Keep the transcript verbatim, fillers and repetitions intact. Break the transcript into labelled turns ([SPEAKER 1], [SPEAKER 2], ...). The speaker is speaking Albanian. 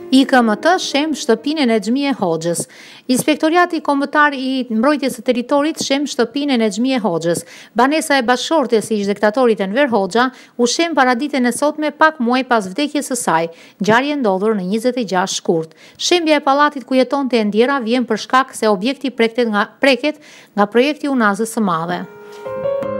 [SPEAKER 1] I K M T shem shtëpinë e Nexhmie Hoxhës. Inspektoriati Kombëtar i Mbrojtjes së Territorit shem shtëpinë e Nexhmie Hoxhës. Banesa e bashkëshortes së ish-dektatorit Enver Hoxha u shem paraditën e sotme pak muaj pas vdekjes së saj, ngjarje ndodhur në njëzet e gjashtë shkurt. Shembja e pallatit ku jetonte Endiera vjen për shkak se objekti preket nga preket nga projekti Unazës së Madhe.